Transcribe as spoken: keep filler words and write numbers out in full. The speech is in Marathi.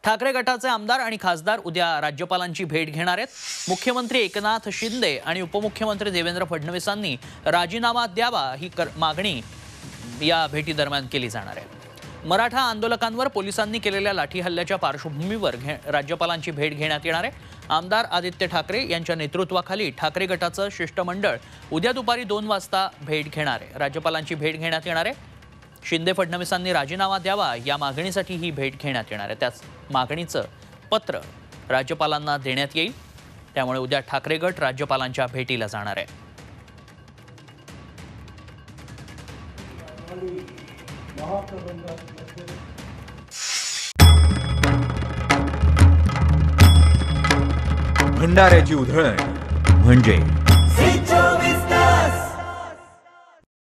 ठाकरे गटाचे आमदार आणि खासदार उद्या राज्यपालांची भेट घेणार आहेत। मुख्यमंत्री एकनाथ शिंदे आणि उपमुख्यमंत्री देवेंद्र फडणवीसांनी राजीनामा द्यावा ही मागणी या भेटी दरम्यान केली जाणार आहे। मराठा आंदोलकांवर पोलिसांनी केलेल्या लाठी हल्ल्याच्या पार्श्वभूमीवर राज्यपालांची भेट घेण्यात येणार आहे। आमदार आदित्य ठाकरे यांच्या नेतृत्वाखाली ठाकरे गटाचं शिष्टमंडळ उद्या दुपारी दोन वाजता भेट घेणार आहे। राज्यपालांची भेट घेण्यात येणार आहे। शिंदे फडणवीसांनी राजीनामा द्यावा या मागणीसाठी ही भेट घेण्यात येणार आहे। त्याच मागणीचं पत्र राज्यपालांना देण्यात येईल। त्यामुळे उद्या ठाकरे गट राज्यपालांच्या भेटीला जाणार आहे। भंडाऱ्याची उधळण म्हणजे